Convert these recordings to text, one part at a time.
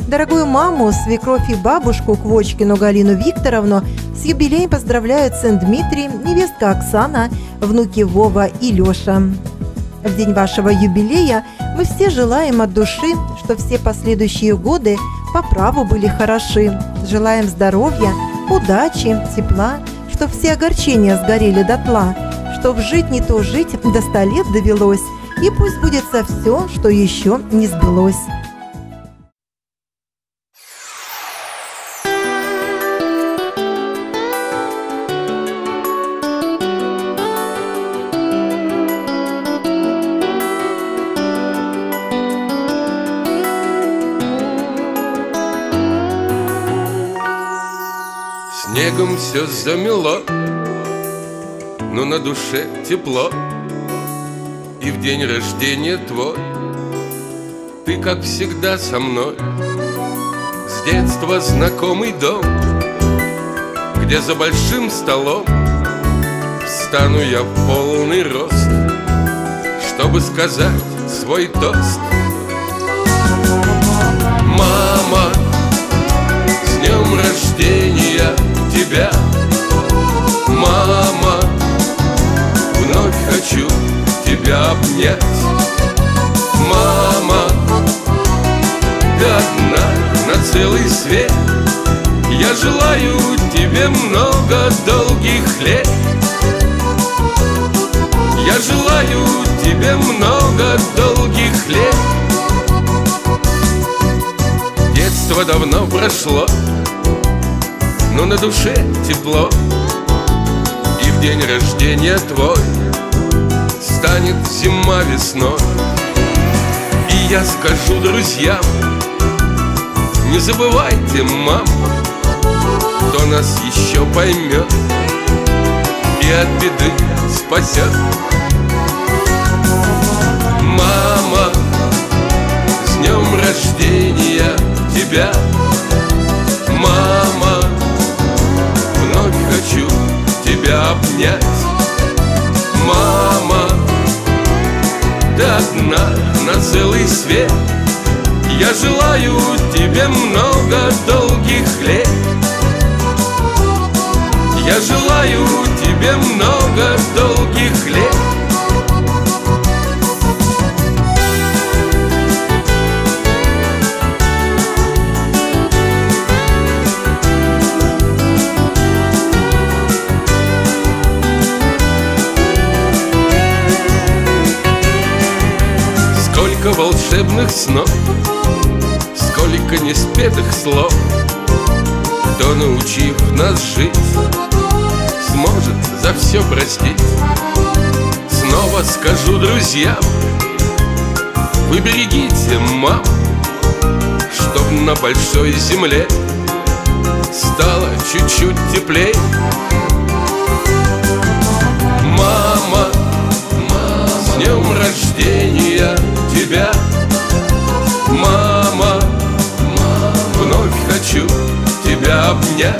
Дорогую маму, свекровь и бабушку Квочкину Галину Викторовну с юбилеем поздравляют сын Дмитрий, невестка Оксана, внуки Вова и Леша. В день вашего юбилея мы все желаем от души, что все последующие годы по праву были хороши. Желаем здоровья, удачи, тепла, чтоб все огорчения сгорели дотла, чтоб жить не то жить, до 100 лет довелось, и пусть сбудется все, что еще не сбылось. Снегом все замело, но на душе тепло. И в день рождения твой ты, как всегда, со мной. С детства знакомый дом, где за большим столом встану я в полный рост, чтобы сказать свой тост. Мама, с днем рождения тебя! Мама, вновь хочу тебя обнять. Мама, ты одна на целый свет. Я желаю тебе много долгих лет. Я желаю тебе много долгих лет. Детство давно прошло, но на душе тепло. И в день рождения твой станет зима весной. И я скажу друзьям: не забывайте, мам, кто нас еще поймет и от беды спасет. Мама, с днем рождения тебя! Мама, вновь хочу тебя обнять. Мама, ты одна на целый свет. Я желаю тебе много долгих лет. Я желаю тебе много долгих лет. Сколько волшебных снов, сколько неспетых слов. Кто, научив нас жить, сможет за все простить. Снова скажу друзьям: вы берегите мам, чтоб на большой земле стало чуть-чуть теплей. Мама, с днем рождения тебя! Мама, вновь хочу тебя обнять.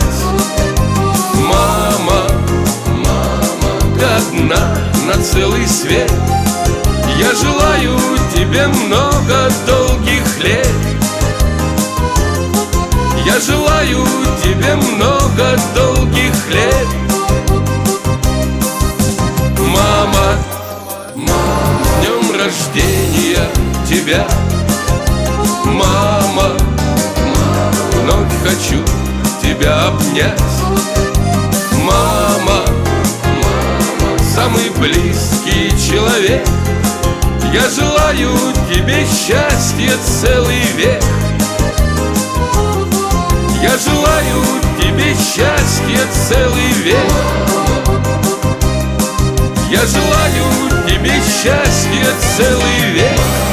Мама, ты одна на целый свет. Я желаю тебе много долгих лет. Я желаю тебе много долгих лет. Мама, с днем рождения тебя! Мама, вновь хочу тебя обнять. Мама, самый близкий человек. Я желаю тебе счастья целый век. Я желаю тебе счастья целый век. Я желаю тебе счастья целый век.